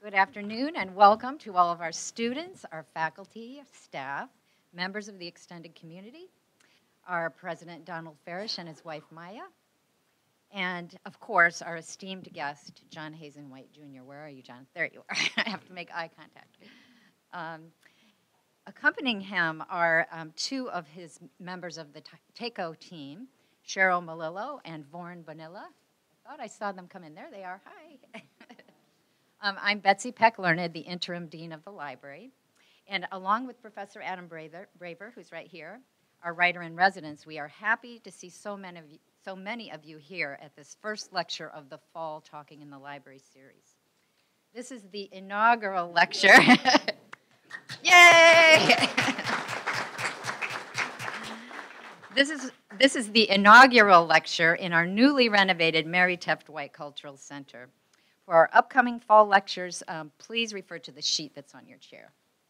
Good afternoon and welcome to all of our students, our faculty, staff, members of the extended community, our President Donald Farish and his wife Maya, and of course our esteemed guest, John Hazen White Jr. Where are you, John? There you are. I have to make eye contact. Accompanying him are two of his members of the TACO team, Cheryl Malillo and Vorn Bonilla. I thought I saw them come in. There they are. Hi. I'm Betsy Peck-Learned, the interim dean of the library, and along with Professor Adam Braver, who's right here, our writer-in-residence, we are happy to see so many of you here at this first lecture of the Fall Talking in the Library series. This is the inaugural lecture. Yay! This is the inaugural lecture in our newly renovated Mary Teft White Cultural Center. For our upcoming fall lectures, please refer to the sheet that's on your chair.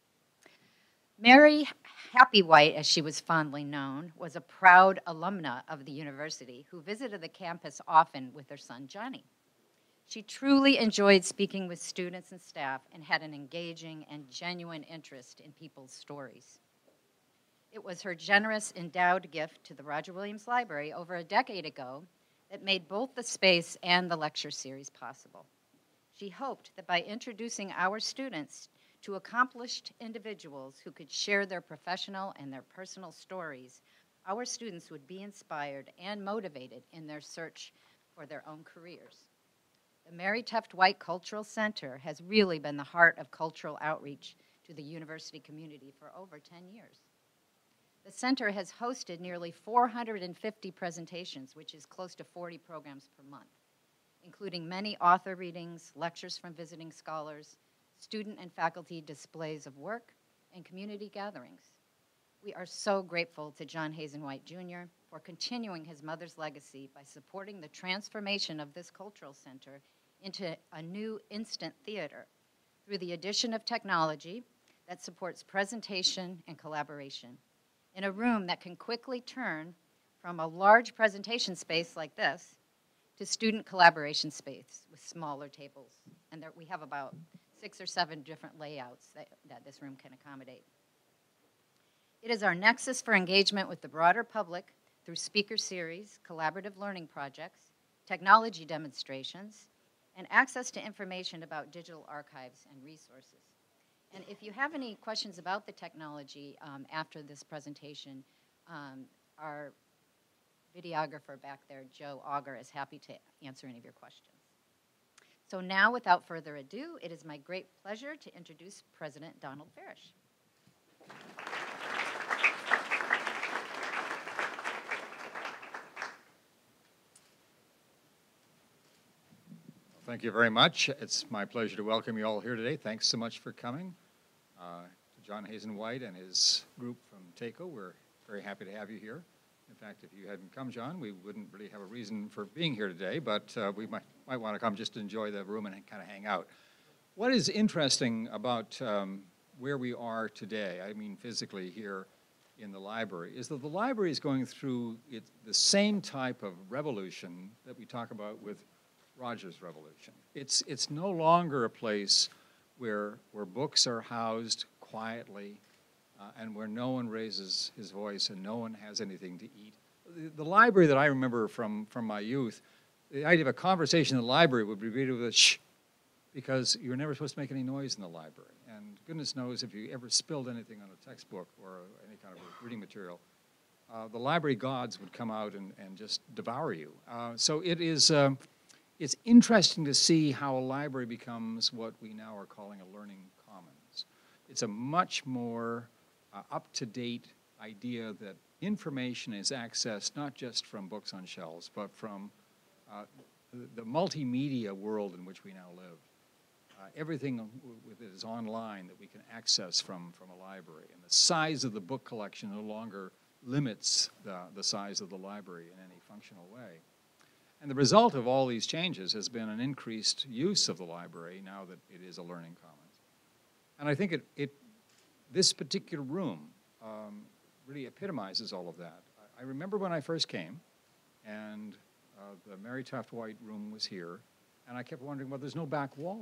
Mary Happy White, as she was fondly known, was a proud alumna of the university who visited the campus often with her son Johnny. She truly enjoyed speaking with students and staff and had an engaging and genuine interest in people's stories. It was her generous endowed gift to the Roger Williams Library over a decade ago that made both the space and the lecture series possible. She hoped that by introducing our students to accomplished individuals who could share their professional and their personal stories, our students would be inspired and motivated in their search for their own careers. The Mary Teft White Cultural Center has really been the heart of cultural outreach to the university community for over 10 years. The center has hosted nearly 450 presentations, which is close to 40 programs per month, including many author readings, lectures from visiting scholars, student and faculty displays of work, and community gatherings. We are so grateful to John Hazen White Jr. for continuing his mother's legacy by supporting the transformation of this cultural center into a new instant theater through the addition of technology that supports presentation and collaboration in a room that can quickly turn from a large presentation space like this to student collaboration space with smaller tables. And there, we have about 6 or 7 different layouts that this room can accommodate. It is our nexus for engagement with the broader public through speaker series, collaborative learning projects, technology demonstrations, and access to information about digital archives and resources. And if you have any questions about the technology after this presentation, our videographer back there, Joe Auger, is happy to answer any of your questions. So now, without further ado, it is my great pleasure to introduce President Donald Farish. Thank you very much. It's my pleasure to welcome you all here today. Thanks so much for coming. To John Hazen White and his group from TACO, we're very happy to have you here. In fact, if you hadn't come, John, we wouldn't really have a reason for being here today, but we might want to come just to enjoy the room and kind of hang out. What is interesting about where we are today, I mean physically here in the library, is that the library is going through the same type of revolution that we talk about with Roger's Revolution. It's no longer a place where books are housed quietly and where no one raises his voice and no one has anything to eat. The library that I remember from my youth, the idea of a conversation in the library would be greeted with a shh, because you're never supposed to make any noise in the library. And goodness knows if you ever spilled anything on a textbook or any kind of reading material, the library gods would come out and just devour you. So it's interesting to see how a library becomes what we now are calling a learning commons. It's a much more up-to-date idea that information is accessed not just from books on shelves, but from the multimedia world in which we now live. Everything that is online that we can access from a library. And the size of the book collection no longer limits the size of the library in any functional way. And the result of all these changes has been an increased use of the library now that it is a learning commons. And I think this particular room really epitomizes all of that. I remember when I first came, and the Mary Teft White room was here, and I kept wondering, well, there's no back wall.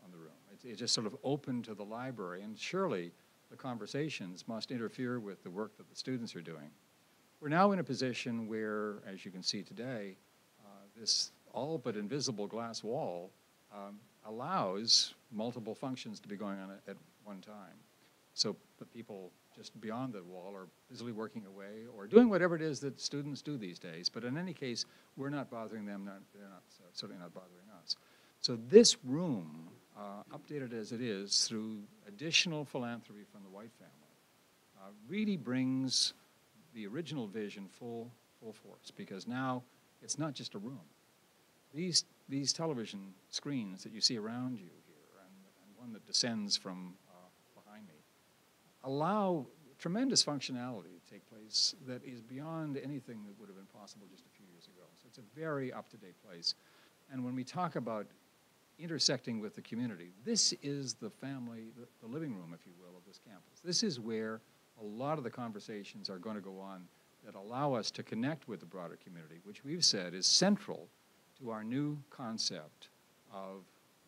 on the room. It's just sort of open to the library, and surely the conversations must interfere with the work that the students are doing. We're now in a position where, as you can see today, this all but invisible glass wall allows multiple functions to be going on at one time. So the people just beyond the wall are busily working away or doing whatever it is that students do these days. But in any case, we're not bothering them, they're not, certainly not bothering us. So this room, updated as it is through additional philanthropy from the White family, really brings the original vision full force, because now it's not just a room. These television screens that you see around you here, and one that descends from behind me, allow tremendous functionality to take place that is beyond anything that would have been possible just a few years ago. So it's a very up-to-date place. And when we talk about intersecting with the community, this is the family, the living room, if you will, of this campus. This is where a lot of the conversations are going to go on that allow us to connect with the broader community, which we've said is central to our new concept of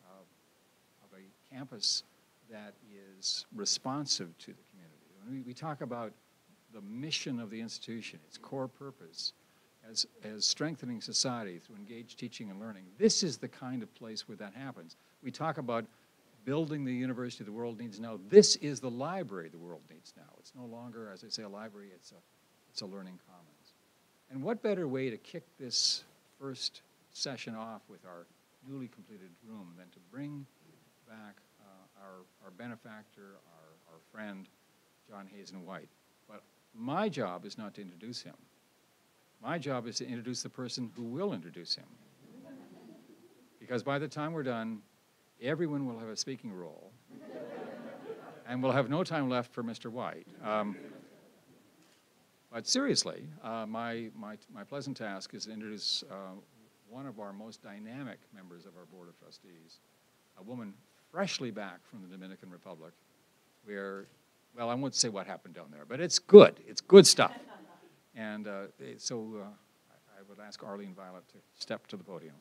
a campus that is responsive to the community. When we talk about the mission of the institution, its core purpose, as strengthening society through engaged teaching and learning, this is the kind of place where that happens. We talk about building the university the world needs now. This is the library the world needs now. It's no longer, as I say, a library, it's a learning commons. And what better way to kick this first session off with our newly completed room than to bring back our benefactor, our friend, John Hazen White. But my job is not to introduce him. My job is to introduce the person who will introduce him. Because by the time we're done, everyone will have a speaking role, and we'll have no time left for Mr. White. But seriously, my pleasant task is to introduce one of our most dynamic members of our Board of Trustees, a woman freshly back from the Dominican Republic, where, well, I won't say what happened down there, but it's good. It's good stuff. And so I would ask Arlene Violet to step to the podium.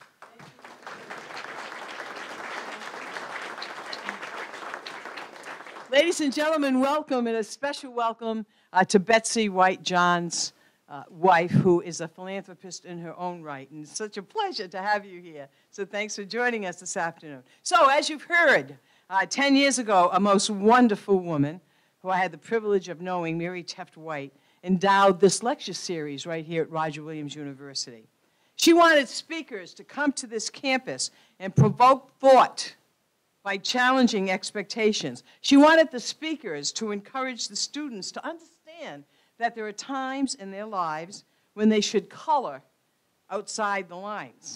Ladies and gentlemen, welcome, and a special welcome to Betsy White, John's wife, who is a philanthropist in her own right. And it's such a pleasure to have you here. So thanks for joining us this afternoon. So as you've heard, 10 years ago, a most wonderful woman who I had the privilege of knowing, Mary Teft White, endowed this lecture series right here at Roger Williams University. She wanted speakers to come to this campus and provoke thought by challenging expectations. She wanted the speakers to encourage the students to understand that there are times in their lives when they should color outside the lines.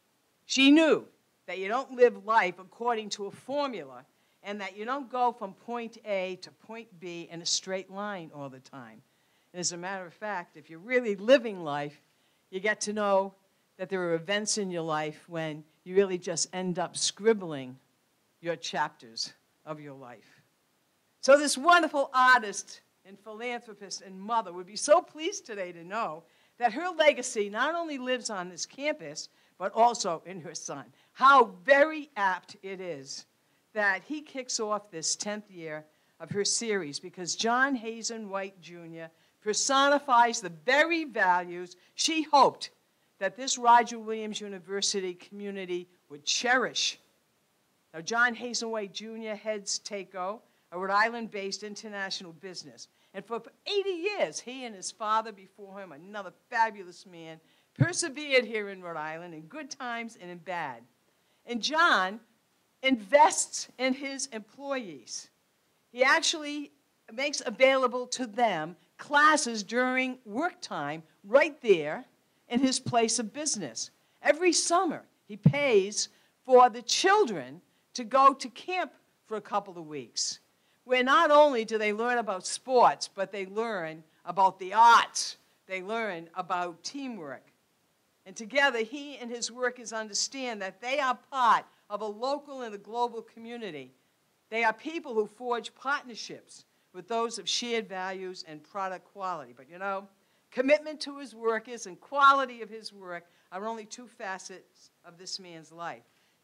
She knew that you don't live life according to a formula, and that you don't go from point A to point B in a straight line all the time. And as a matter of fact, if you're really living life, you get to know that there are events in your life when you really just end up scribbling your chapters of your life. So this wonderful artist and philanthropist and mother would be so pleased today to know that her legacy not only lives on this campus, but also in her son. How very apt it is that he kicks off this 10th year of her series, because John Hazen White, Jr. personifies the very values she hoped that this Roger Williams University community would cherish. Now, John Hazen White, Jr. heads TACO, a Rhode Island-based international business. And for 80 years, he and his father before him, another fabulous man, persevered here in Rhode Island in good times and in bad. And John invests in his employees. He actually makes available to them classes during work time right there in his place of business. Every summer, he pays for the children to go to camp for a couple of weeks, where not only do they learn about sports, but they learn about the arts. They learn about teamwork. And together, he and his workers understand that they are part of a local and a global community. They are people who forge partnerships with those of shared values and product quality. But you know, commitment to his workers and quality of his work are only two facets of this man's life.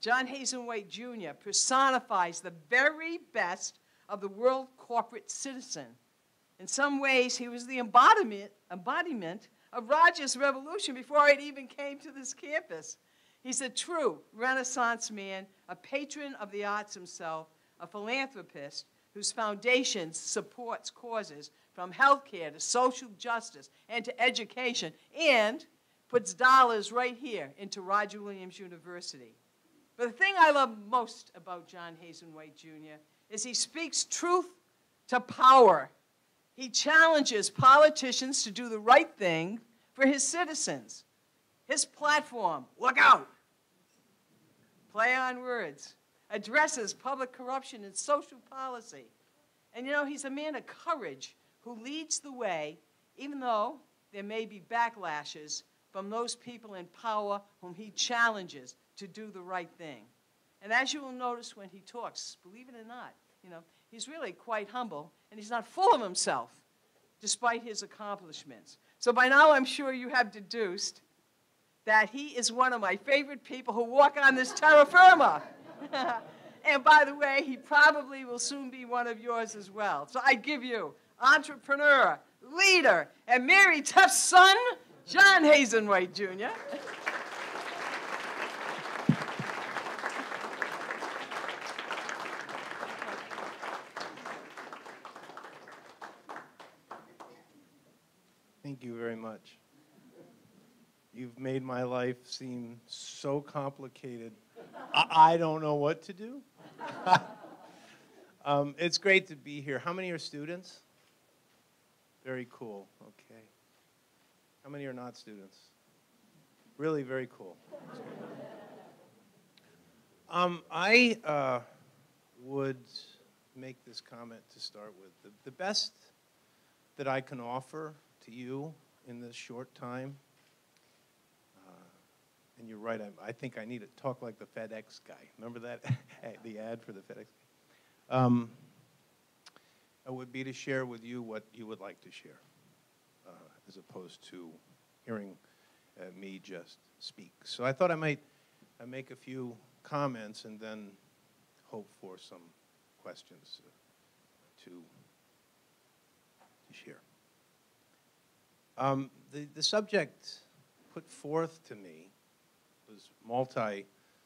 John Hazen White Jr. personifies the very best of the world corporate citizen. In some ways, he was the embodiment of Rogers' revolution before it even came to this campus. He's a true Renaissance man, a patron of the arts himself, a philanthropist whose foundation supports causes from healthcare to social justice and to education, and puts dollars right here into Roger Williams University. But the thing I love most about John Hazen White Jr. is he speaks truth to power. He challenges politicians to do the right thing for his citizens. His platform, look out, play on words, addresses public corruption and social policy. And you know, he's a man of courage who leads the way, even though there may be backlashes from those people in power whom he challenges to do the right thing. And as you will notice when he talks, believe it or not, you know, he's really quite humble, and he's not full of himself, despite his accomplishments. So by now, I'm sure you have deduced that he is one of my favorite people who walk on this terra firma. And by the way, he probably will soon be one of yours as well. So I give you entrepreneur, leader, and Mary Tuft's son, John Hazen White Jr. Thank you very much. You've made my life seem so complicated. I don't know what to do. It's great to be here. How many are students? Very cool. Okay. How many are not students? Really very cool. I would make this comment to start with. The best that I can offer to you in this short time, and you're right, I think I need to talk like the FedEx guy. Remember that, the ad for the FedEx guy? It would be to share with you what you would like to share, as opposed to hearing me just speak. So I thought I might make a few comments and then hope for some questions to share. The subject put forth to me was multi.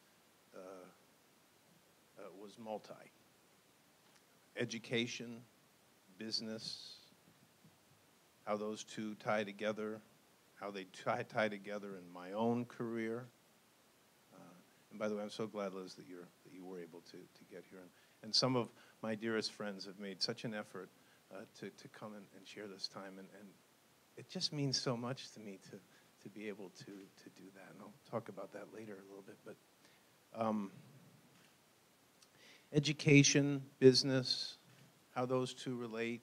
Education, business, how those two tie together, how they tie together in my own career. And by the way, I'm so glad, Liz, that you were able to get here. And some of my dearest friends have made such an effort to come and share this time. And it just means so much to me to be able to do that. And I'll talk about that later a little bit. But education, business, how those two relate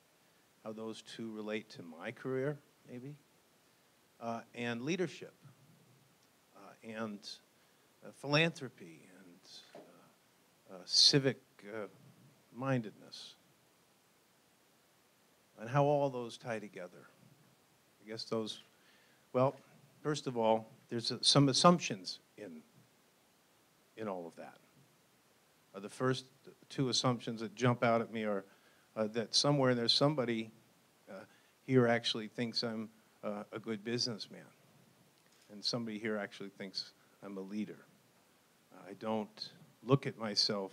to my career, maybe, and leadership, and philanthropy, and civic mindedness, and how all those tie together. I guess those, well, first of all, there's some assumptions in all of that. The first two assumptions that jump out at me are that somewhere there's somebody here actually thinks I'm a good businessman, and somebody here actually thinks I'm a leader. I don't look at myself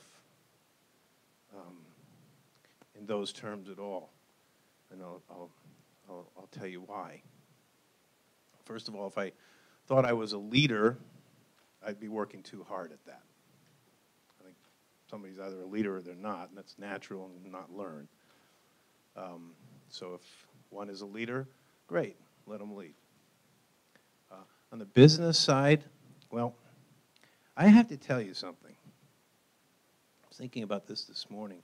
in those terms at all, and I'll tell you why. First of all, if I thought I was a leader, I'd be working too hard at that. I think somebody's either a leader or they're not, and that's natural and not learned. So if one is a leader, great, let them lead. On the business side, well, I have to tell you something. I was thinking about this morning.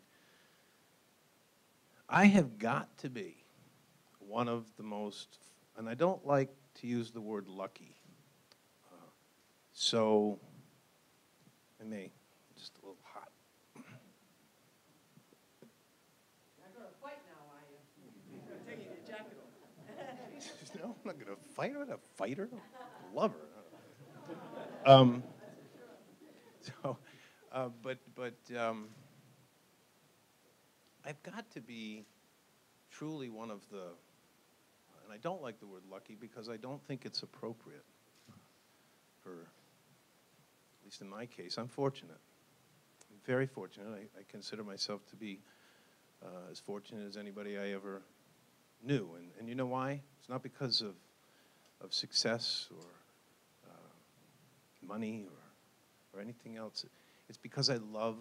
I have got to be one of the most, and I don't like to use the word lucky. So, I may, just a little hot. You're not going to fight now, are you? You're taking your jacket off. No, I'm not going to fight. I'm not a fighter. I love her. So, but I've got to be truly one of the, and I don't like the word lucky because I don't think it's appropriate for, at least in my case, I'm fortunate. I'm very fortunate. I consider myself to be as fortunate as anybody I ever knew. And you know why? It's not because of success or money or anything else. It's because I love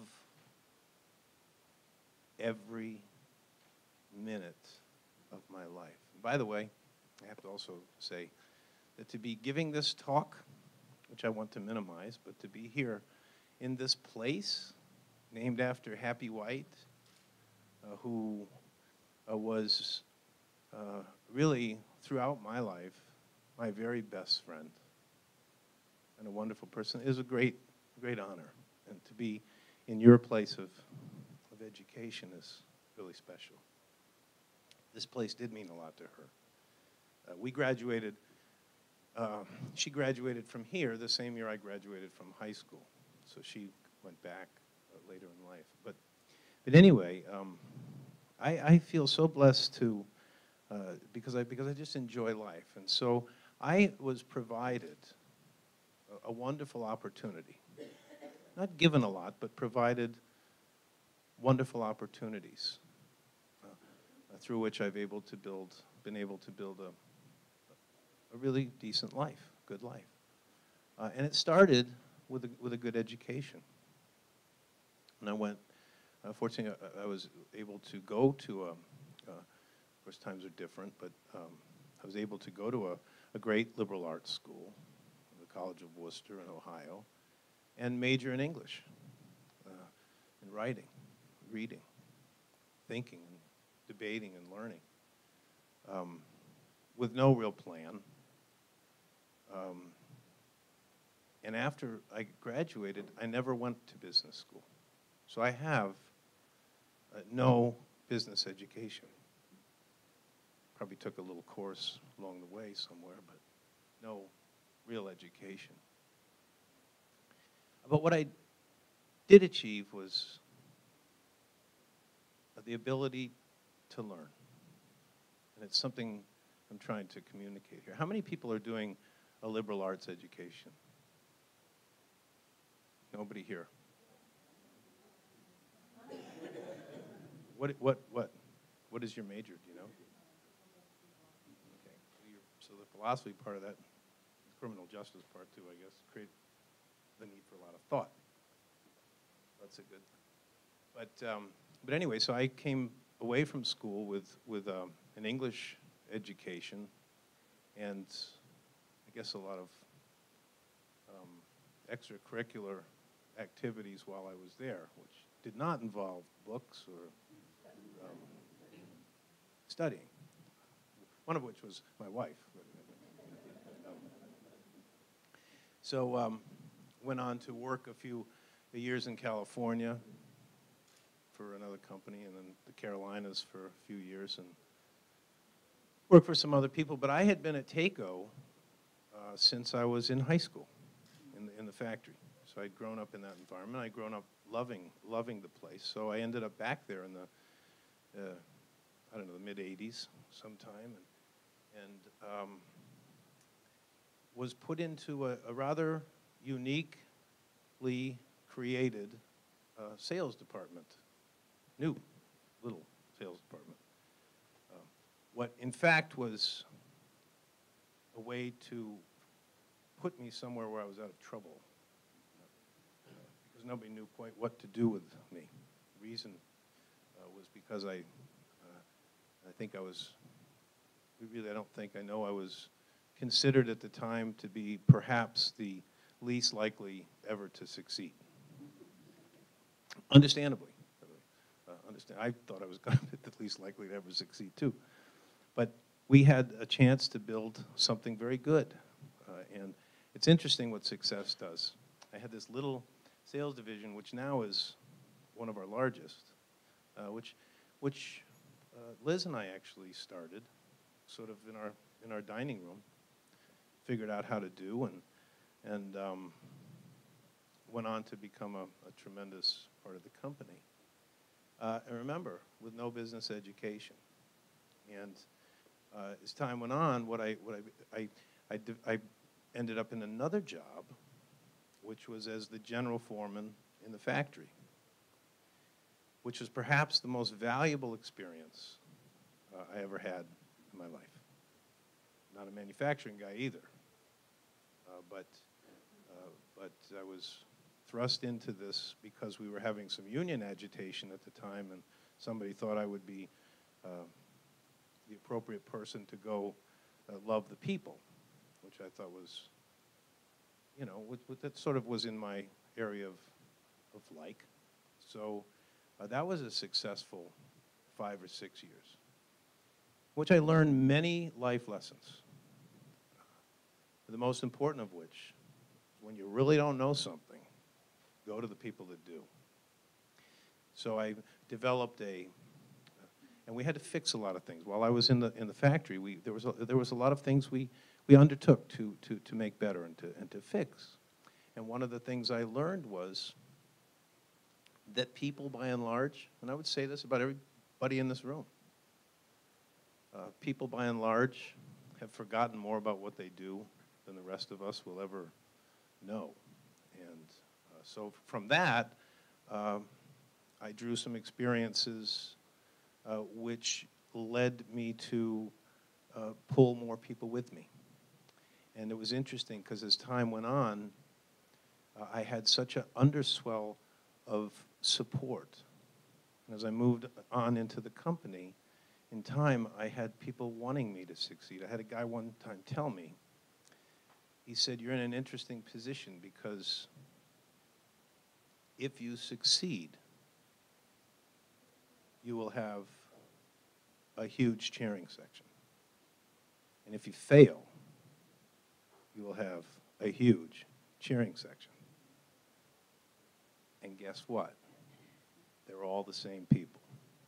every minute of my life. And by the way, I have to also say that to be giving this talk, which I want to minimize, but to be here in this place named after Happy White, who was really, throughout my life, my very best friend and a wonderful person, is a great, great honor. And to be in your place of education is really special. This place did mean a lot to her. We graduated, she graduated from here the same year I graduated from high school. So she went back later in life. But anyway, I feel so blessed to, because I just enjoy life. And so I was provided a wonderful opportunity. Not given a lot, but provided wonderful opportunities through which I've been able to build a really decent life, good life. And it started with a good education. And I went, fortunately, I was able to go to of course times are different, but I was able to go to a great liberal arts school, the College of Worcester in Ohio, and major in English, in writing, reading, thinking, and debating and learning, with no real plan. And after I graduated, I never went to business school. So I have no business education. Probably took a little course along the way somewhere, but no real education. But what I did achieve was the ability to learn. And it's something I'm trying to communicate here. How many people are doing a liberal arts education? Nobody here. What is your major, do you know? Okay, so the philosophy part of that, the criminal justice part too, I guess, create the need for a lot of thought. That's a good, but anyway, so I came away from school with an English education and I guess a lot of extracurricular activities while I was there, which did not involve books or studying, one of which was my wife. So went on to work a few years in California for another company, and then the Carolinas for a few years, and worked for some other people. But I had been at TACO since I was in high school, in the factory. So I'd grown up in that environment. I'd grown up loving the place. So I ended up back there in the, I don't know, the mid-'80s sometime, and was put into a rather uniquely created sales department, new little sales department. What in fact was a way to put me somewhere where I was out of trouble, because nobody knew quite what to do with me. The reason was because I think I was, I know I was considered at the time to be perhaps the least likely ever to succeed. Understandably. I thought I was going to be the least likely to ever succeed too. But we had a chance to build something very good. And it's interesting what success does. I had this little sales division, which now is one of our largest, which Liz and I actually started sort of in our dining room, figured out how to do, and went on to become a tremendous part of the company. And remember, with no business education. And as time went on, I ended up in another job, which was as the general foreman in the factory, which was perhaps the most valuable experience I ever had in my life. Not a manufacturing guy either, but I was thrust into this because we were having some union agitation at the time, and somebody thought I would be the appropriate person to go love the people, which I thought was, you know, that sort of was in my area of like. So that was a successful 5 or 6 years, which I learned many life lessons. The most important of which, when you really don't know something, go to the people that do. So I developed and we had to fix a lot of things. While I was in the factory, there was a lot of things we undertook to make better and to fix. And one of the things I learned was that people, by and large, and I would say this about everybody in this room, people, by and large, have forgotten more about what they do than the rest of us will ever know. And so from that, I drew some experiences which led me to pull more people with me. And it was interesting because as time went on, I had such an underswell of support. And as I moved on into the company, in time, I had people wanting me to succeed. I had a guy one time tell me, he said, "You're in an interesting position because if you succeed, you will have a huge cheering section. And if you fail, you will have a huge cheering section. And guess what? They're all the same people."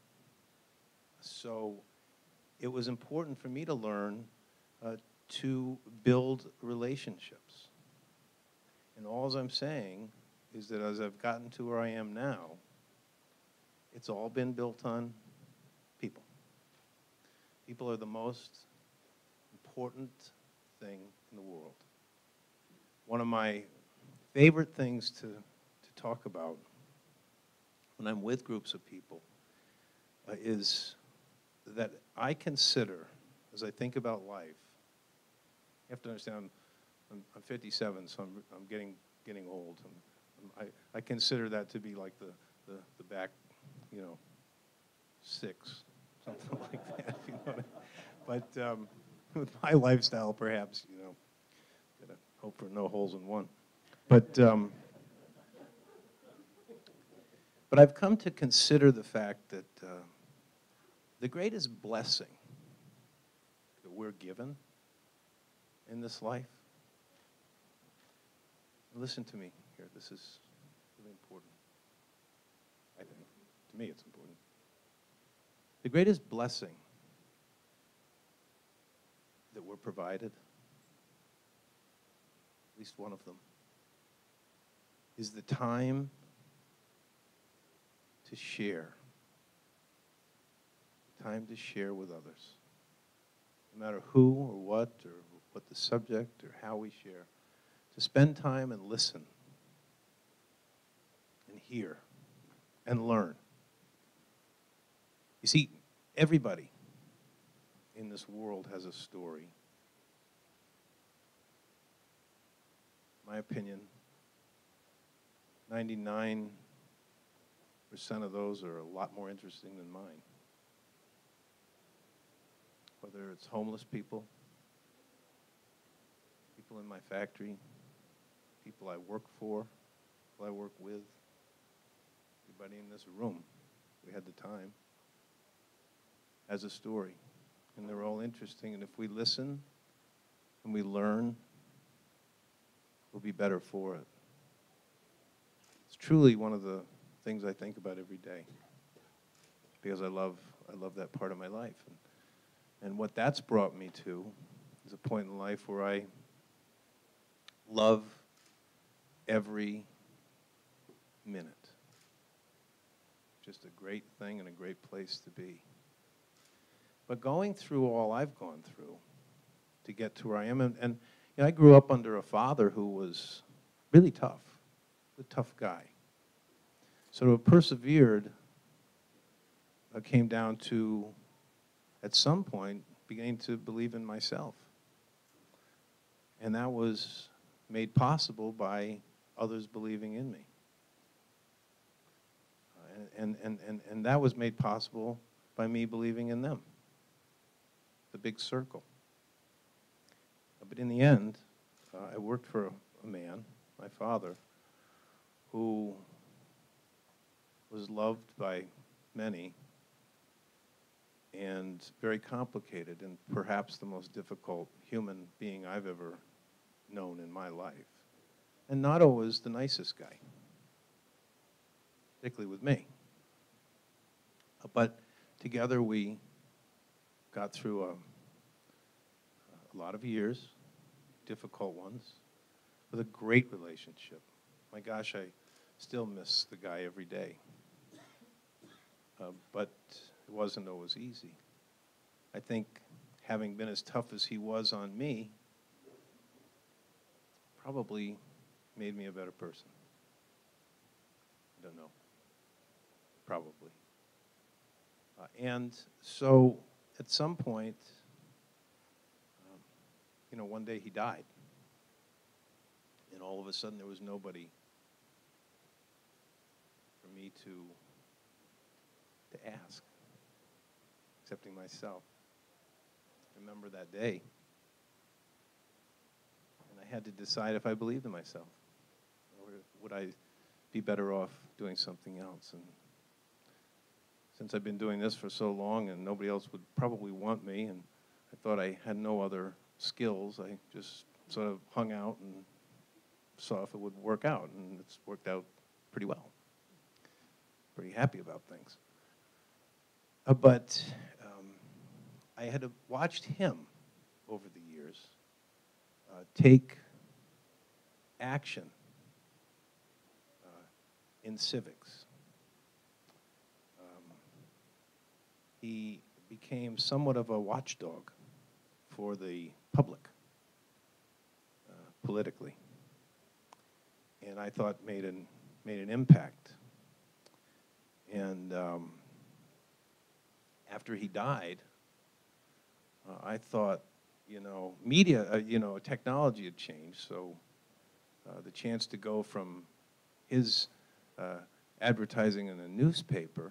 So it was important for me to learn to build relationships. And all I'm saying is that as I've gotten to where I am now, it's all been built on people. People are the most important thing in the world. One of my favorite things to talk about when I'm with groups of people is that I consider, as I think about life, you have to understand, I'm 57, so I'm getting old. I consider that to be like the back, 6, something like that. You know what I mean? But with my lifestyle, perhaps, gotta hope for no holes in one. But I've come to consider the fact that the greatest blessing that we're given in this life, listen to me here, this is really important, I think. To me, it's important. The greatest blessing that we're provided, at least one of them, is the time to share. Time to share with others. No matter who or what the subject or how we share. To spend time and listen and hear and learn. You see, everybody in this world has a story. In my opinion, 99% of those are a lot more interesting than mine. Whether it's homeless people, people in my factory, people I work for, people I work with, everybody in this room, we had the time, has a story. And they're all interesting. And if we listen and we learn, we'll be better for it. It's truly one of the things I think about every day because I love that part of my life. And what that's brought me to is a point in life where I love every minute. Just a great thing and a great place to be. But going through all I've gone through to get to where I am, and you know, I grew up under a father who was really tough, a tough guy. So to have persevered came down to, at some point, beginning to believe in myself. And that was made possible by others believing in me. And that was made possible by me believing in them. The big circle. But in the end, I worked for a man, my father, who was loved by many and very complicated and perhaps the most difficult human being I've ever known in my life. And not always the nicest guy, particularly with me. But together we got through a lot of years, difficult ones, with a great relationship. My gosh, I still miss the guy every day. But it wasn't always easy. I think having been as tough as he was on me probably made me a better person. I don't know. Probably. And so at some point, you know, one day he died. And all of a sudden there was nobody for me to ask, excepting myself. I remember that day. And I had to decide if I believed in myself, or would I be better off doing something else. And since I've been doing this for so long and nobody else would probably want me, and I thought I had no other skills, I just sort of hung out and saw if it would work out, and it's worked out pretty well. Pretty happy about things. But I had watched him over the years take action in civics. He became somewhat of a watchdog for the public, politically, and I thought made an impact. And after he died, I thought, you know, media, you know, technology had changed, so the chance to go from his advertising in a newspaper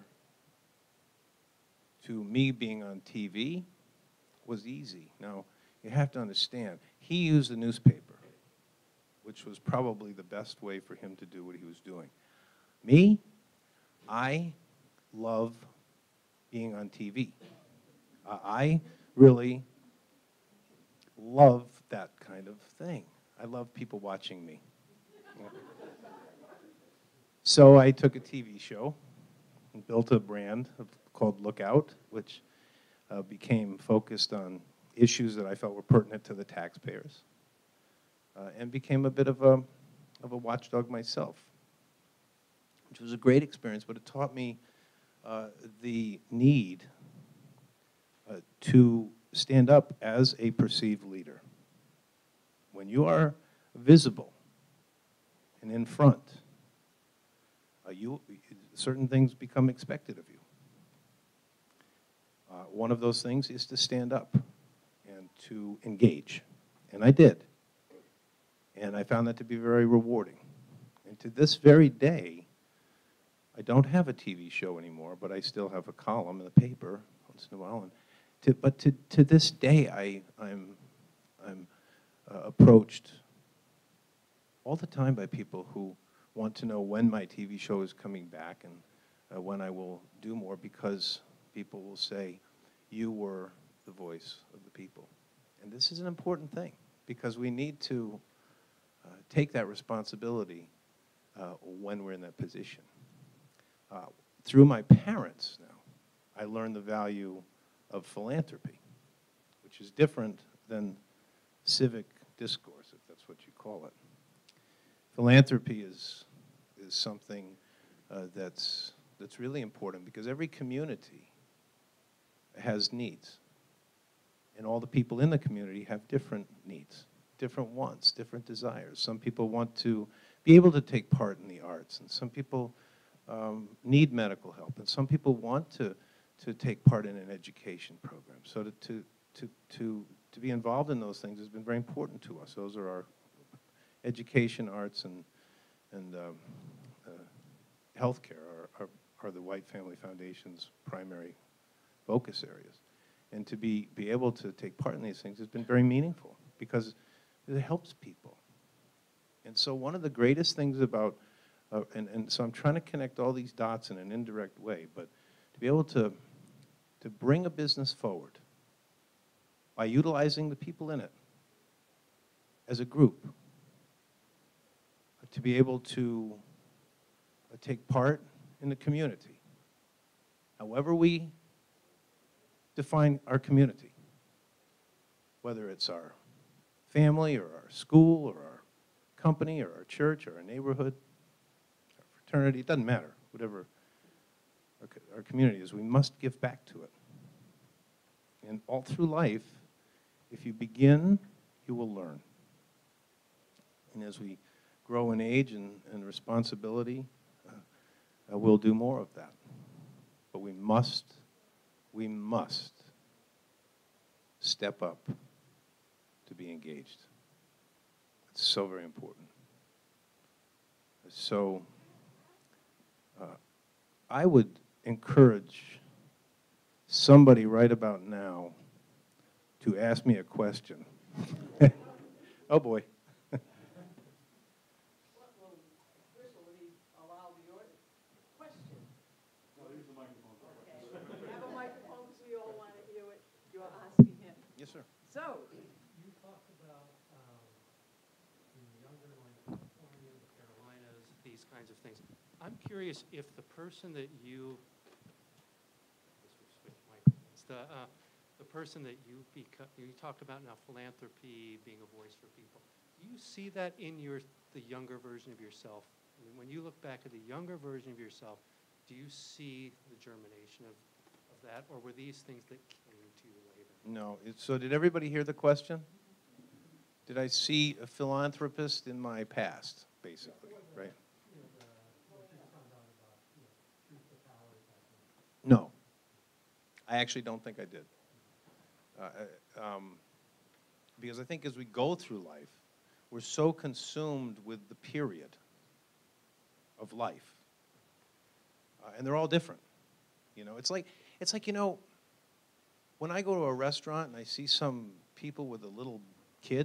to me being on TV was easy. Now, you have to understand, he used the newspaper, which was probably the best way for him to do what he was doing. Me, I love being on TV. I really love that kind of thing. I love people watching me. So I took a TV show and built a brand called Lookout, which became focused on issues that I felt were pertinent to the taxpayers, and became a bit of a watchdog myself, which was a great experience, but it taught me the need to stand up as a perceived leader. When you are visible and in front, certain things become expected of you. One of those things is to stand up and to engage, and I did. And I found that to be very rewarding. And to this very day, I don't have a TV show anymore, but I still have a column in the paper once in a while. But to this day, I'm approached all the time by people who want to know when my TV show is coming back and when I will do more, because people will say, you were the voice of the people. And this is an important thing, because we need to take that responsibility when we're in that position. Through my parents now, I learned the value of philanthropy, which is different than civic discourse, if that's what you call it. Philanthropy is something that's really important, because every community has needs. And all the people in the community have different needs, different wants, different desires. Some people want to be able to take part in the arts, and some people need medical help, and some people want to take part in an education program. So to be involved in those things has been very important to us. Those are our education, arts, and healthcare are the White Family Foundation's primary focus areas. And to be able to take part in these things has been very meaningful, because it helps people. And so one of the greatest things about, and so I'm trying to connect all these dots in an indirect way, but to be able to bring a business forward by utilizing the people in it as a group, to be able to take part in the community, however we define our community, whether it's our family or our school or our company or our church or our neighborhood, our fraternity, it doesn't matter, whatever our community is, we must give back to it. And all through life, if you begin, you will learn. And as we grow in age and responsibility, we'll do more of that. But we must step up to be engaged. It's so very important. So I would encourage somebody right about now to ask me a question. Oh boy. Yes, sir. So, You talked about in the younger, like California, the Carolinas, these kinds of things. I'm curious if the person that you, this will switch microphones, the person that you talked about now, philanthropy, being a voice for people. Do you see that in the younger version of yourself? I mean, when you look back at the younger version of yourself, do you see the germination of that, or were these things that came to you later? No. So did everybody hear the question? Did I see a philanthropist in my past, basically, right? No. I actually don't think I did. Because I think as we go through life, we're so consumed with the period of life. And they're all different. You know, it's like, you know, when I go to a restaurant and I see some people with a little kid,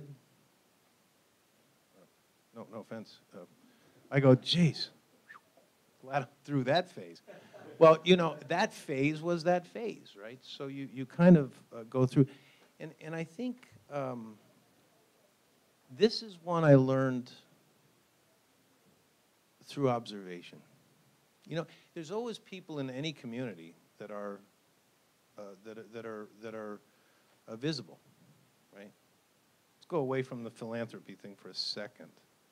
no offense, I go, geez, glad I'm through that phase. Well, you know, that phase was that phase, right? So you kind of go through. And I think this is one I learned through observation. You know, there's always people in any community that are visible, right? Let's go away from the philanthropy thing for a second,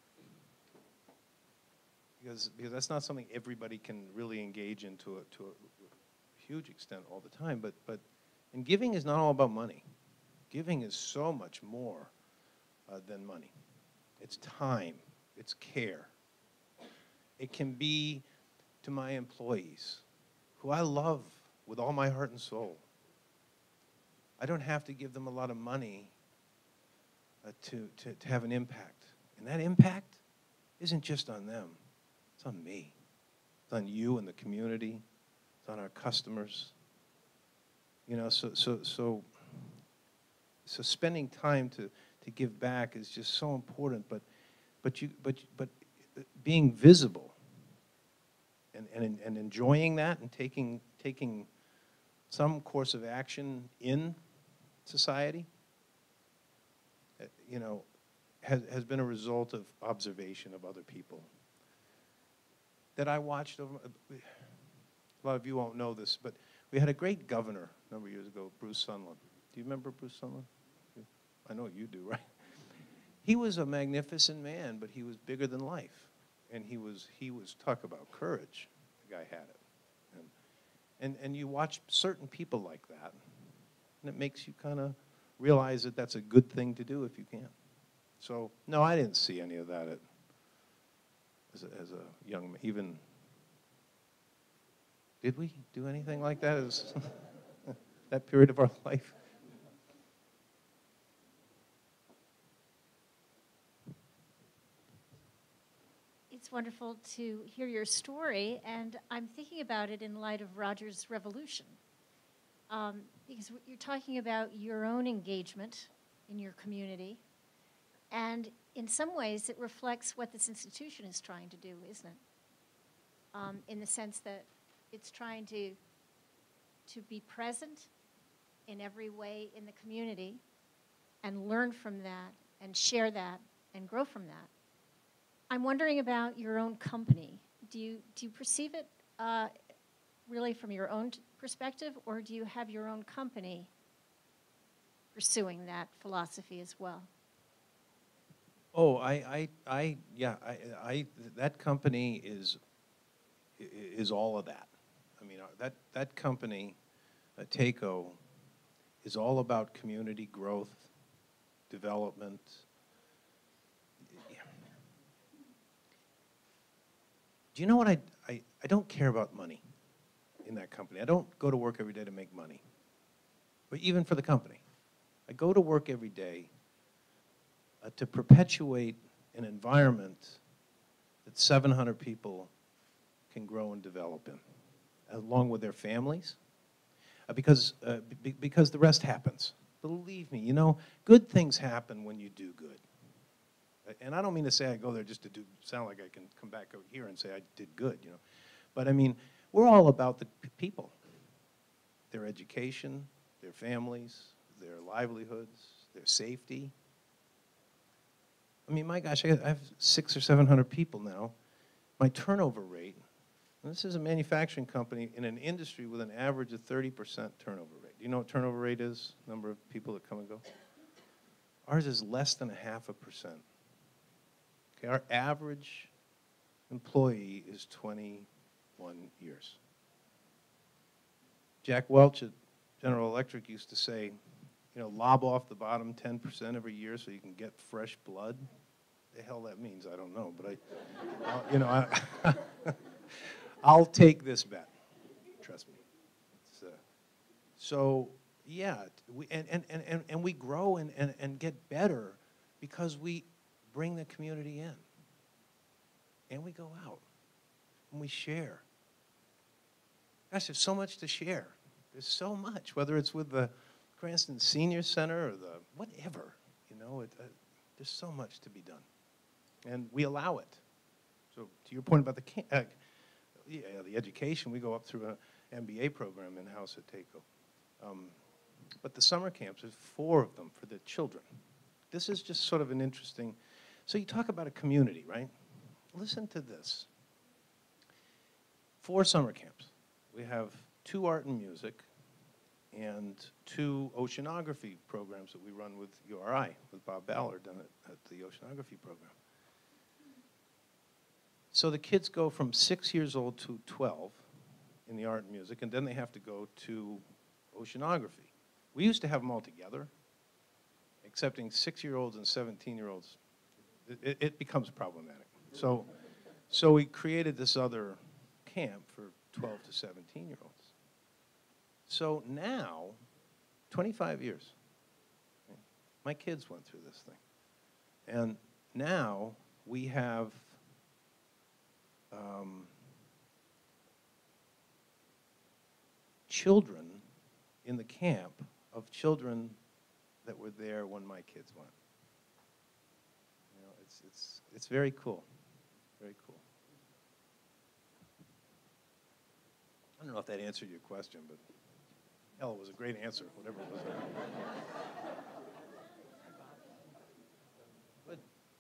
because that's not something everybody can really engage in to a huge extent all the time. But and giving is not all about money. Giving is so much more than money. It's time. It's care. It can be to my employees, who I love with all my heart and soul. I don't have to give them a lot of money to have an impact. And that impact isn't just on them. It's on me. It's on you and the community. It's on our customers. You know, so spending time to give back is just so important. But being visible and enjoying that and taking some course of action in society, you know, has been a result of observation of other people that I watched over. A lot of you won't know this, but we had a great governor a number of years ago, Bruce Sunland. Do you remember Bruce Sunland? I know you do, right? He was a magnificent man, but he was bigger than life. And he was talk about courage. guy had it. And you watch certain people like that, and it makes you kind of realize that that's a good thing to do if you can. So, no, I didn't see any of that as a young man. Even, did we do anything like that as that period of our life? It's wonderful to hear your story, and I'm thinking about it in light of Roger's Revolution. Because you're talking about your own engagement in your community, and in some ways it reflects what this institution is trying to do, isn't it? In the sense that it's trying to be present in every way in the community and learn from that and share that and grow from that. I'm wondering about your own company. Do you perceive it really from your own perspective, or do you have your own company pursuing that philosophy as well? Oh, that company is all of that. I mean, that company, TACO, is all about community growth, development. Do you know what I don't care about money in that company. I don't go to work every day to make money, but even for the company. I go to work every day to perpetuate an environment that 700 people can grow and develop in, along with their families, because the rest happens. Believe me, you know, good things happen when you do good. And I don't mean to say I go there just to sound like I can come back out here and say I did good, you know. But I mean, we're all about the people, their education, their families, their livelihoods, their safety. I mean, my gosh, I have 600 or 700 people now. My turnover rate, and this is a manufacturing company in an industry with an average of 30% turnover rate. Do you know what turnover rate is? Number of people that come and go? Ours is less than 0.5%. Okay, our average employee is 21 years. Jack Welch at General Electric used to say, you know, lob off the bottom 10% every year so you can get fresh blood. The hell that means, I don't know, but I'll take this bet. Trust me. So yeah, and we grow and get better because we bring the community in, and we go out and we share. Gosh, there's so much to share. There's so much, whether it's with the Cranston Senior Center or the whatever, you know, there's so much to be done, and we allow it. So to your point about the education, we go up through an MBA program in-house at TACO. But the summer camps, there's 4 of them for the children. This is just sort of an interesting, so you talk about a community, right? Listen to this. 4 summer camps. We have 2 art and music and 2 oceanography programs that we run with URI, with Bob Ballard down at the oceanography program. So the kids go from 6 years old to 12 in the art and music, and then they have to go to oceanography. We used to have them all together, accepting 6-year-olds and 17-year-olds. It becomes problematic. So we created this other camp for 12 to 17-year-olds. So now, 25 years, my kids went through this thing. And now we have children in the camp of children that were there when my kids went. You know, it's very cool, very cool. I don't know if that answered your question, but hell, it was a great answer, whatever it was. Good.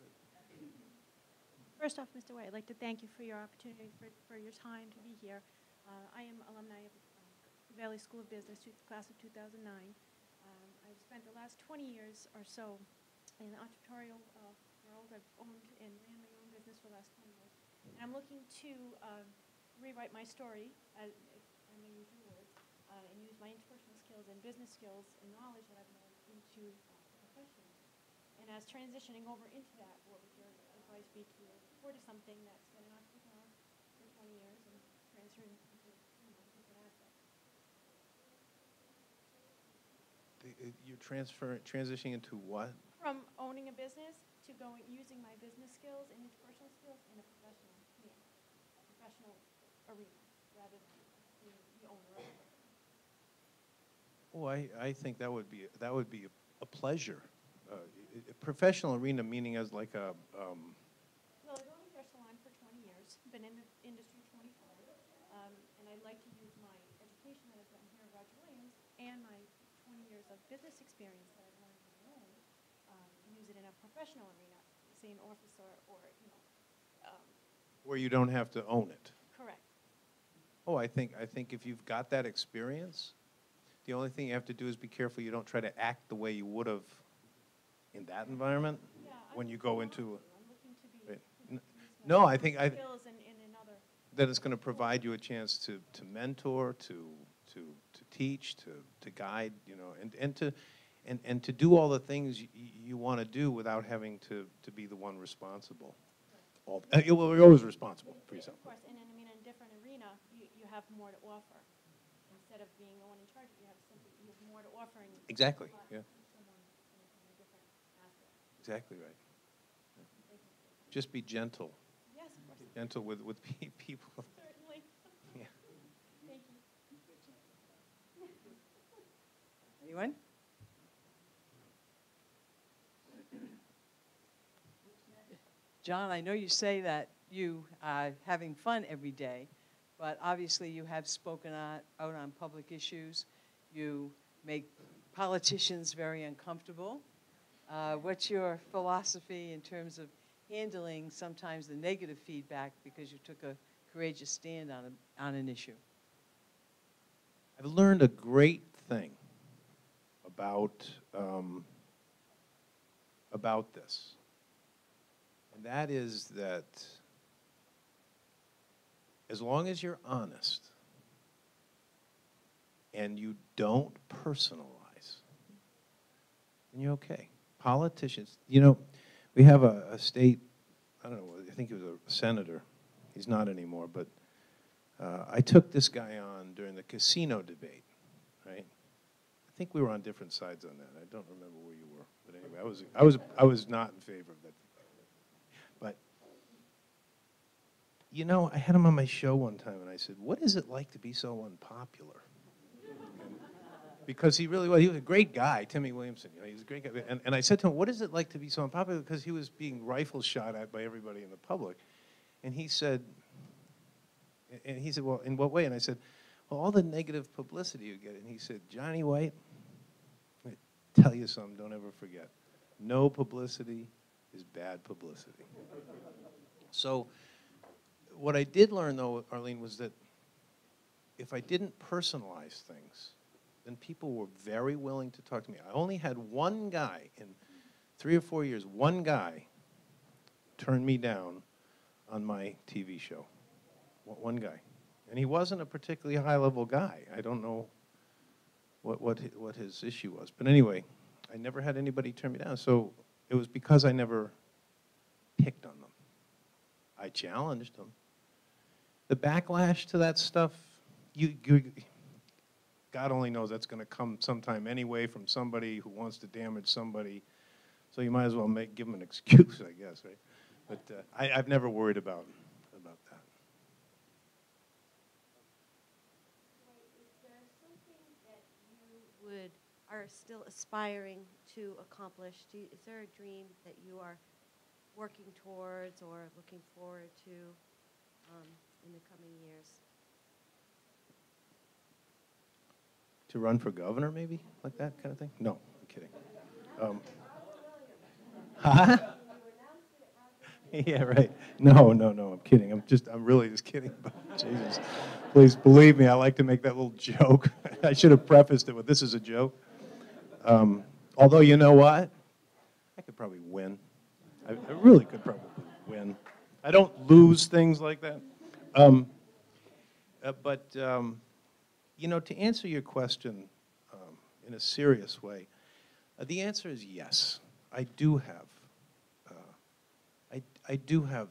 First off, Mr. White, I'd like to thank you for your opportunity, for your time to be here. I am alumni of Valley School of Business, class of 2009. I've spent the last 20 years or so in the entrepreneurial world. I've owned and ran my own business for the last 20 years. And I'm looking to rewrite my story, as I'm going to use your words, and use my interpersonal skills and business skills and knowledge that I've learned into profession. And as transitioning over into that, what would your advice be to something that's been an entrepreneur for 20 years and transferring into different aspects? You're transitioning into what? From owning a business to using my business skills and interpersonal skills in a professional manner, a professional arena, rather than being the owner of it. Oh, I think that would be a pleasure. A professional arena meaning as like a. Well, I've owned a hair salon for 20 years, been in the industry 25, and I'd like to use my education that I've gotten here at Roger Williams and my 20 years of business experience that I've learned on my own, use it in a professional arena, say an office or Where you don't have to own it. correct. Oh, I think if you've got that experience, the only thing you have to do is be careful you don't try to act the way you would have in that environment Yeah, when you go into. I'm looking to be. Right. use No, my I think skills in another. that it's going to provide you a chance to mentor, to teach, to guide, and to do all the things you want to do without having to be the one responsible. You're always responsible for yourself. Of course, and then, in a different arena, you have more to offer. Instead of being the one in charge, you have more to offer. And Exactly, yeah. someone in a different aspect. Exactly right. Yeah. Just be gentle. Yes, of course. Gentle with people. Certainly. Yeah. Thank you. Anyone? John, I know you say that you are having fun every day, but obviously you have spoken out on public issues. You make politicians very uncomfortable. What's your philosophy in terms of handling sometimes the negative feedback because you took a courageous stand on an issue? I've learned a great thing about this, and that is that as long as you're honest and you don't personalize, then you're okay. Politicians, we have a state, I don't know, I think he was a senator. He's not anymore, but I took this guy on during the casino debate, right? I think we were on different sides on that. I don't remember where you were, but anyway, I was not in favor of that. But I had him on my show one time, and I said, "What is it like to be so unpopular?" Because he really was. He was a great guy, Timmy Williamson. He was a great guy. And I said to him, "What is it like to be so unpopular?" Because he was being rifle shot at by everybody in the public, and he said, "Well, in what way?" And I said, "Well, all the negative publicity you get." And he said, "Johnny White, let me tell you something. Don't ever forget. No publicity is bad publicity." So what I did learn, though, Arlene, was that if I didn't personalize things, then people were very willing to talk to me. I only had one guy in 3 or 4 years, one guy turned me down on my TV show. One guy. And he wasn't a particularly high-level guy. I don't know what his issue was. But anyway, I never had anybody turn me down. So it was because I never picked on them. I challenged them. The backlash to that stuff, God only knows that's going to come sometime anyway from somebody who wants to damage somebody. So you might as well give them an excuse, I guess, right? But I've never worried about that. Is there something that you are still aspiring to accomplish? Is there a dream that you are working towards or looking forward to in the coming years? To run for governor, maybe? Like that kind of thing? No, I'm kidding. Huh? Yeah, right. No, I'm kidding. I'm really just kidding. Jesus. Please believe me, I like to make that little joke. I should have prefaced it with, this is a joke. Although, you know what? I could probably win. I really could probably win. I don't lose things like that. You know, to answer your question in a serious way, the answer is yes. I do have. I do have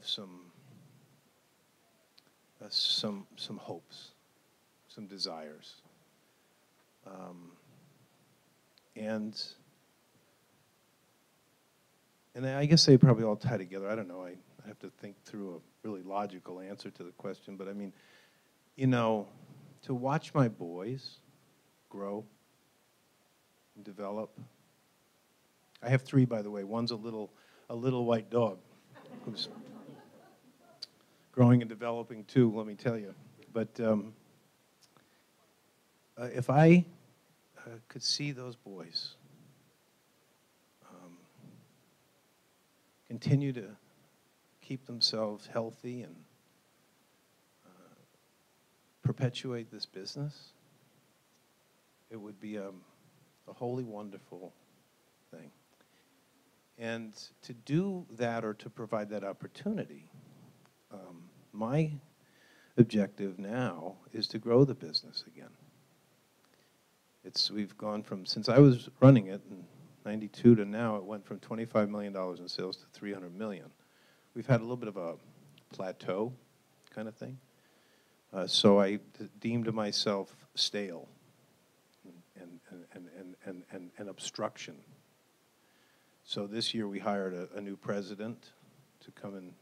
some hopes, some desires, and I guess they probably all tie together. I don't know. I have to think through a really logical answer to the question, but I mean, you know, to watch my boys grow and develop. I have 3, by the way. One's a little white dog who's growing and developing too, let me tell you. But if I could see those boys continue to keep themselves healthy and perpetuate this business, it would be a wholly wonderful thing. And to do that, or to provide that opportunity, my objective now is to grow the business again. We've gone from, since I was running it in '92 to now, it went from $25 million in sales to $300 million. We've had a little bit of a plateau kind of thing. So I deemed myself stale and obstruction. So this year we hired a new president to come and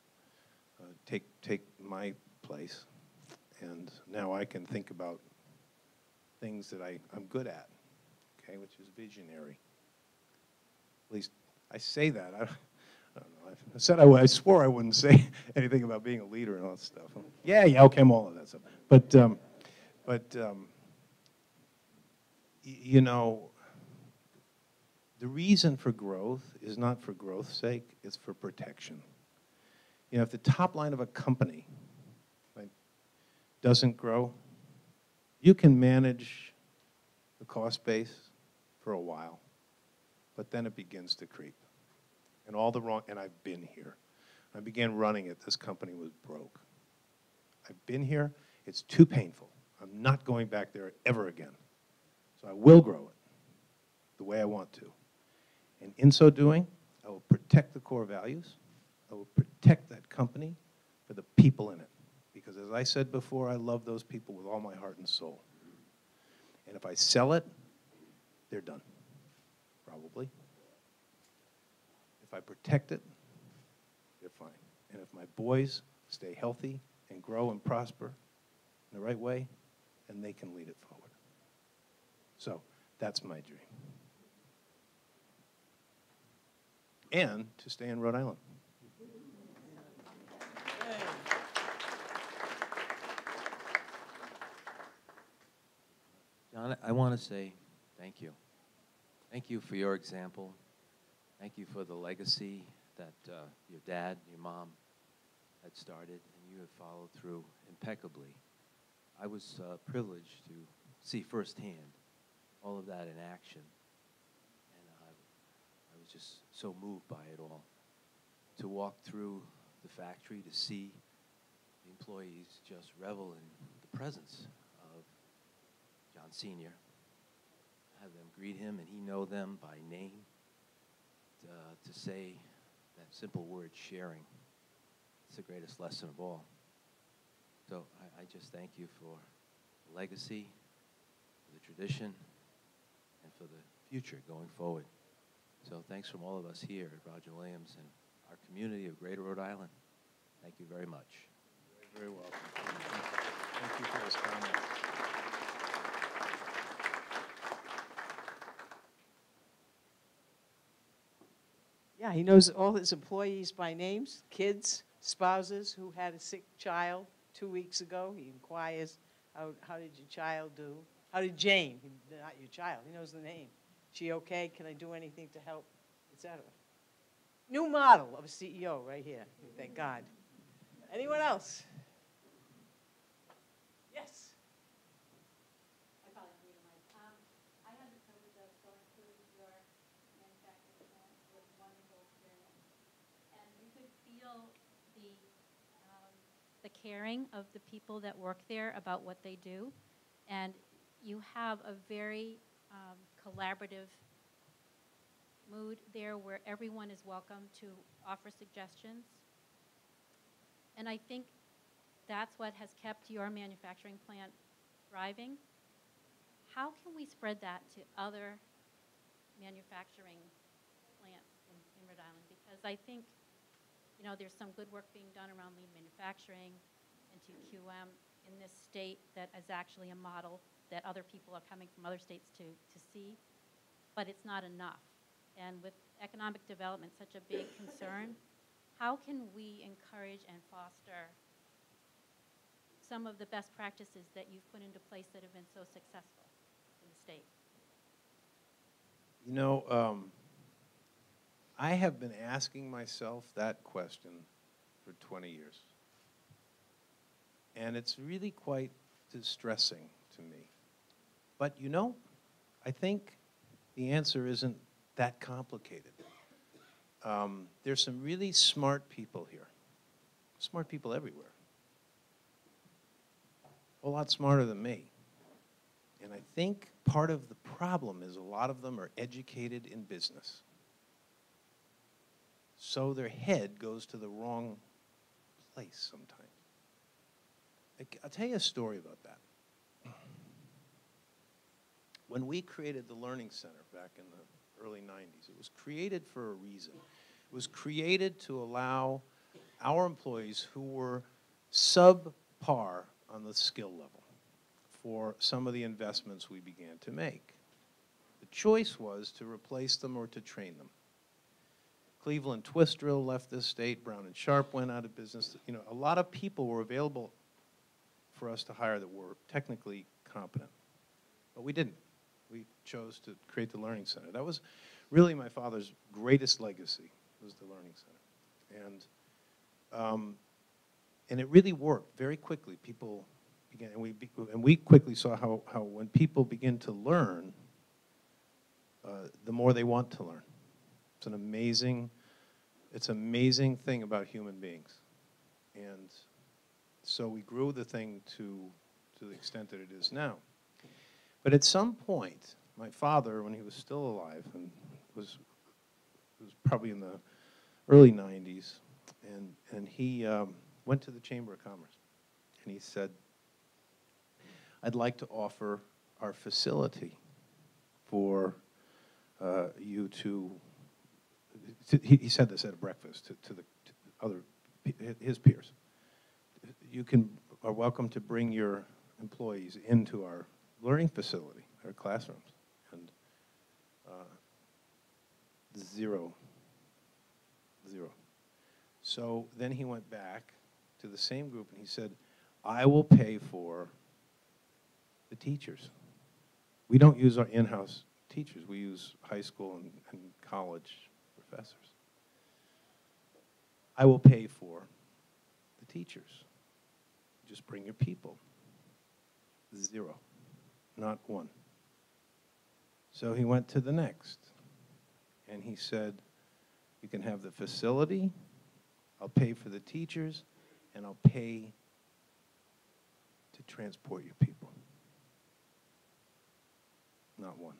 take my place, and now I can think about things that I'm good at, okay, which is visionary. At least I say that. I don't know. I swore I wouldn't say anything about being a leader and all that stuff. Yeah, okay, I'm all of that stuff. But you know, the reason for growth is not for growth's sake, it's for protection. You know, if the top line of a company, right, doesn't grow, you can manage the cost base for a while, but then it begins to creep. And I've been here. I began running it, this company was broke. I've been here, it's too painful. I'm not going back there ever again. So I will grow it the way I want to. And in so doing, I will protect the core values. I will protect that company for the people in it. Because as I said before, I love those people with all my heart and soul. And if I sell it, they're done, probably. If I protect it, they're fine. And if my boys stay healthy and grow and prosper in the right way, then they can lead it forward. So that's my dream. And to stay in Rhode Island. John, I want to say thank you. Thank you for your example. Thank you for the legacy that your dad, your mom had started, and you have followed through impeccably. I was privileged to see firsthand all of that in action, and I was just so moved by it all. To walk through the factory, to see the employees just revel in the presence of John Sr., have them greet him and he know them by name, to say that simple word, sharing. It's the greatest lesson of all. So I just thank you for the legacy, for the tradition, and for the future going forward. So thanks from all of us here at Roger Williams and our community of Greater Rhode Island. Thank you very much. Very welcome. Thank you for those comments. Yeah, he knows all his employees by names, kids, spouses who had a sick child 2 weeks ago. He inquires, how did your child do? How did Jane, not your child, he knows the name. She okay? Can I do anything to help? Etc. New model of a CEO right here, thank God. Anyone else? Yes. I probably don't need a mic. I had the privilege of going through your manufacturing plant. It was a wonderful experience. And you could feel the caring of the people that work there about what they do. And you have a very collaborative mood there where everyone is welcome to offer suggestions. And I think that's what has kept your manufacturing plant thriving. How can we spread that to other manufacturing plants in Rhode Island? Because I think, you know, there's some good work being done around lean manufacturing and TQM in this state that is actually a model that other people are coming from other states to see, but it's not enough. And with economic development such a big concern, how can we encourage and foster some of the best practices that you've put into place that have been so successful in the state? You know, I have been asking myself that question for 20 years. And it's really quite distressing to me. But you know, I think the answer isn't that complicated. There's some really smart people here. Smart people everywhere. A lot smarter than me. And I think part of the problem is a lot of them are educated in business. So their head goes to the wrong place sometimes. I'll tell you a story about that. When we created the Learning Center back in the early 90s, it was created for a reason. It was created to allow our employees who were subpar on the skill level for some of the investments we began to make. The choice was to replace them or to train them. Cleveland Twist Drill left this state, Brown and Sharp went out of business. You know, a lot of people were available for us to hire that were technically competent, but we didn't. We chose to create the Learning Center. That was really my father's greatest legacy, was the Learning Center. And it really worked very quickly. People began, and we quickly saw how when people begin to learn, the more they want to learn. It's an amazing thing about human beings. And so we grew the thing to the extent that it is now. But at some point, my father, when he was still alive, and was probably in the early 90s, and he went to the Chamber of Commerce, and he said, I'd like to offer our facility for you to he said this at a breakfast to his peers. You are welcome to bring your employees into our learning facility, our classrooms, and zero. So then he went back to the same group and he said, I will pay for the teachers. We don't use our in-house teachers. We use high school and college professors. I will pay for the teachers. Just bring your people. Zero. Not one. So he went to the next. And he said, you can have the facility, I'll pay for the teachers, and I'll pay to transport your people. Not one.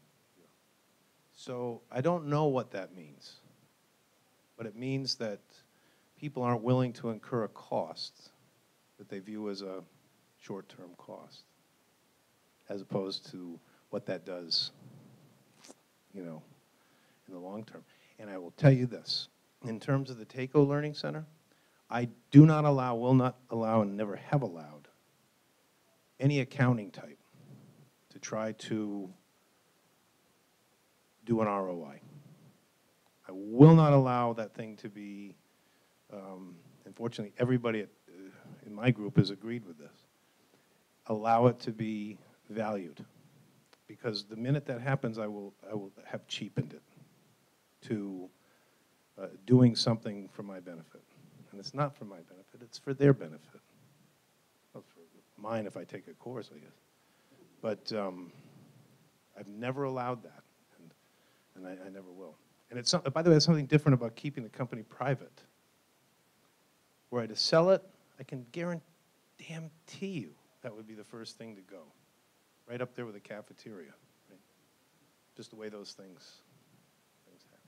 So I don't know what that means, but it means that people aren't willing to incur a cost that they view as a short-term cost, as opposed to what that does, you know, in the long term. And I will tell you this, in terms of the TACO Learning Center, I do not allow, will not allow, and never have allowed any accounting type to try to do an ROI. I will not allow that thing to be, unfortunately, everybody in my group has agreed with this, allow it to be valued. Because the minute that happens, I will have cheapened it to doing something for my benefit. And it's not for my benefit, it's for their benefit. Well, for mine if I take a course, I guess. But I've never allowed that, and I never will. And it's, by the way, it's something different about keeping the company private. Were I to sell it, I can guarantee you that would be the first thing to go. Right up there with the cafeteria. Right? Just the way those things happen.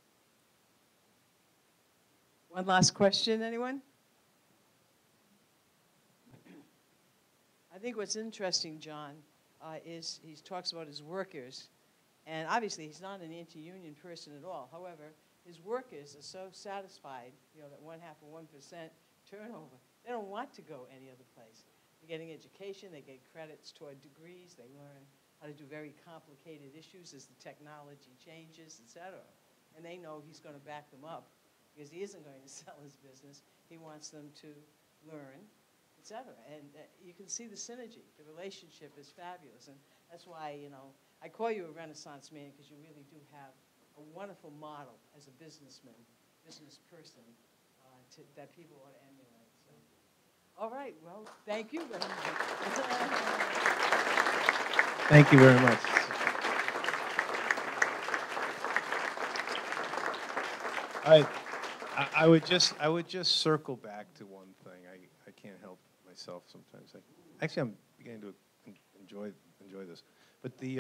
One last question, anyone? I think what's interesting, John, is he talks about his workers. And obviously, he's not an anti-union person at all. However, his workers are so satisfied, that 0.5% turnover. They don't want to go any other place. They're getting education. They get credits toward degrees. They learn how to do very complicated issues as the technology changes, et cetera. And they know he's going to back them up because he isn't going to sell his business. He wants them to learn, et cetera. And you can see the synergy. The relationship is fabulous. And that's why, I call you a Renaissance man because you really do have a wonderful model as a businessman, business person, that people ought to emulate. So, all right, well, thank you very much. Thank you very much. I would just circle back to one thing. I can't help myself sometimes. Actually, I'm beginning to enjoy this. But the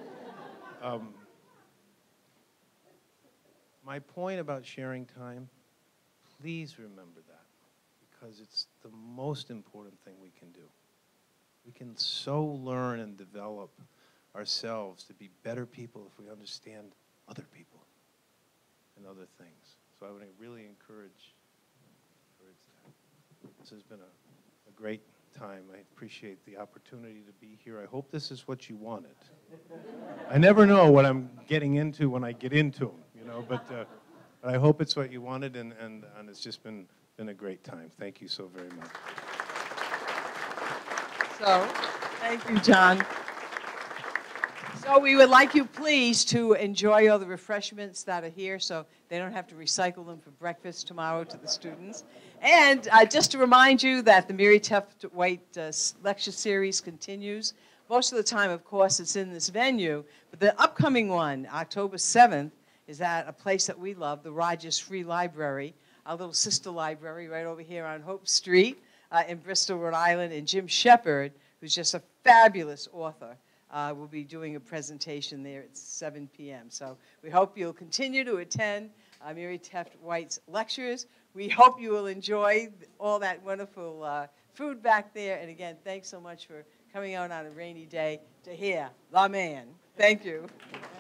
my point about sharing time, please remember that, because it's the most important thing we can do. We can so learn and develop ourselves to be better people if we understand other people and other things. So I would really encourage that. This has been a great time. I appreciate the opportunity to be here. I hope this is what you wanted. I never know what I'm getting into when I get into them, but I hope it's what you wanted, and it's just been a great time. Thank you so very much. So, thank you, John. So we would like you, please, to enjoy all the refreshments that are here so they don't have to recycle them for breakfast tomorrow to the students. And just to remind you that the Mary Taft White lecture series continues. Most of the time, of course, it's in this venue, but the upcoming one, October 7th, is at a place that we love, the Rogers Free Library, our little sister library right over here on Hope Street in Bristol, Rhode Island. And Jim Shepard, who's just a fabulous author, will be doing a presentation there at 7 p.m. So we hope you'll continue to attend Mary Taft White's lectures. We hope you will enjoy all that wonderful food back there. And again, thanks so much for coming out on a rainy day to hear the man. Thank you.